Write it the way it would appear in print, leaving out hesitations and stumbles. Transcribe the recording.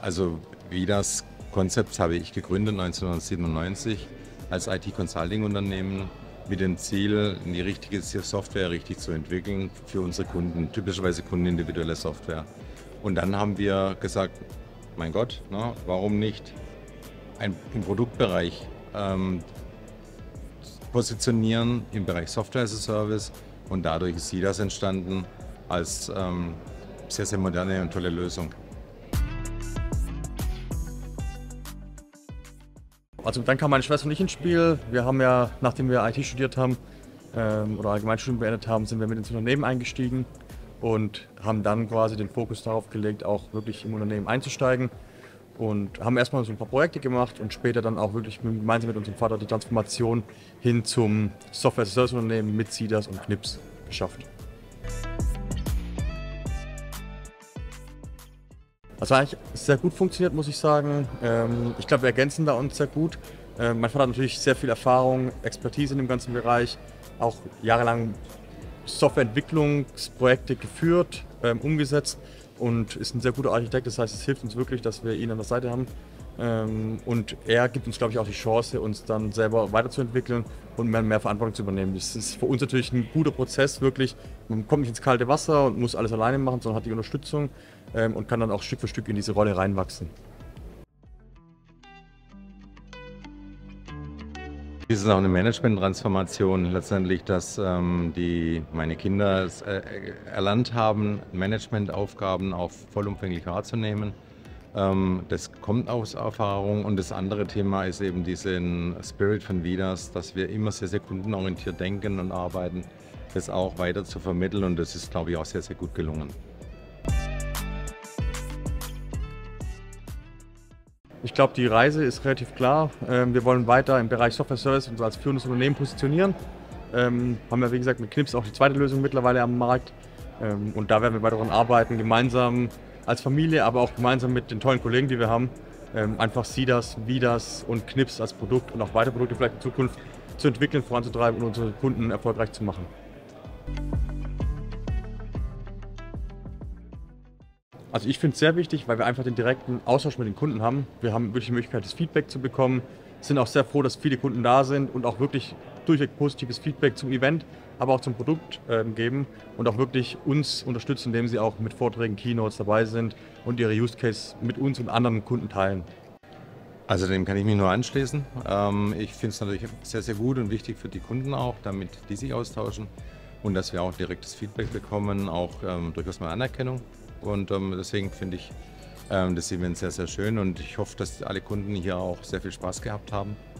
Also VIDAS Concepts habe ich gegründet 1997 als IT-Consulting-Unternehmen mit dem Ziel, die richtige Software richtig zu entwickeln für unsere Kunden, typischerweise kundenindividuelle Software. Und dann haben wir gesagt, mein Gott, na, warum nicht im Produktbereich positionieren im Bereich Software as a Service, und dadurch ist VIDAS entstanden als sehr, sehr moderne und tolle Lösung. Also dann kam meine Schwester und ich ins Spiel. Wir haben ja, nachdem wir IT studiert haben oder Allgemeinstudium beendet haben, sind wir mit ins Unternehmen eingestiegen und haben dann quasi den Fokus darauf gelegt, auch wirklich im Unternehmen einzusteigen. Und haben erstmal so ein paar Projekte gemacht und später dann auch wirklich gemeinsam mit unserem Vater die Transformation hin zum Software-as-a-Service-Unternehmen mit VIDAS und Knips geschafft. Also eigentlich sehr gut funktioniert, muss ich sagen. Ich glaube, wir ergänzen da uns sehr gut. Mein Vater hat natürlich sehr viel Erfahrung, Expertise in dem ganzen Bereich, auch jahrelang Softwareentwicklungsprojekte geführt, umgesetzt und ist ein sehr guter Architekt. Das heißt, es hilft uns wirklich, dass wir ihn an der Seite haben. Und er gibt uns, glaube ich, auch die Chance, uns dann selber weiterzuentwickeln und mehr Verantwortung zu übernehmen. Das ist für uns natürlich ein guter Prozess, wirklich. Man kommt nicht ins kalte Wasser und muss alles alleine machen, sondern hat die Unterstützung und kann dann auch Stück für Stück in diese Rolle reinwachsen. Dies ist auch eine Management-Transformation, letztendlich, dass meine Kinder erlernt haben, Managementaufgaben auch vollumfänglich wahrzunehmen. Das kommt aus Erfahrung, und das andere Thema ist eben diesen Spirit von VIDAS, dass wir immer sehr, sehr kundenorientiert denken und arbeiten, das auch weiter zu vermitteln, und das ist, glaube ich, auch sehr, sehr gut gelungen. Ich glaube, die Reise ist relativ klar. Wir wollen weiter im Bereich Software Service uns als führendes Unternehmen positionieren. Haben ja, wie gesagt, mit Knips auch die zweite Lösung mittlerweile am Markt. Und da werden wir weiter daran arbeiten, gemeinsam als Familie, aber auch gemeinsam mit den tollen Kollegen, die wir haben, einfach SIDAS, VIDAS und Knips als Produkt und auch weitere Produkte vielleicht in Zukunft zu entwickeln, voranzutreiben und unsere Kunden erfolgreich zu machen. Also ich finde es sehr wichtig, weil wir einfach den direkten Austausch mit den Kunden haben. Wir haben wirklich die Möglichkeit, das Feedback zu bekommen. Sind auch sehr froh, dass viele Kunden da sind und auch wirklich durchweg positives Feedback zum Event, aber auch zum Produkt geben und auch wirklich uns unterstützen, indem sie auch mit Vorträgen, Keynotes dabei sind und ihre Use Case mit uns und anderen Kunden teilen. Also dem kann ich mich nur anschließen. Ich finde es natürlich sehr, sehr gut und wichtig für die Kunden auch, damit die sich austauschen und dass wir auch direktes Feedback bekommen, auch durchaus mal Anerkennung. Und deswegen finde ich das Event sehr, sehr schön, und ich hoffe, dass alle Kunden hier auch sehr viel Spaß gehabt haben.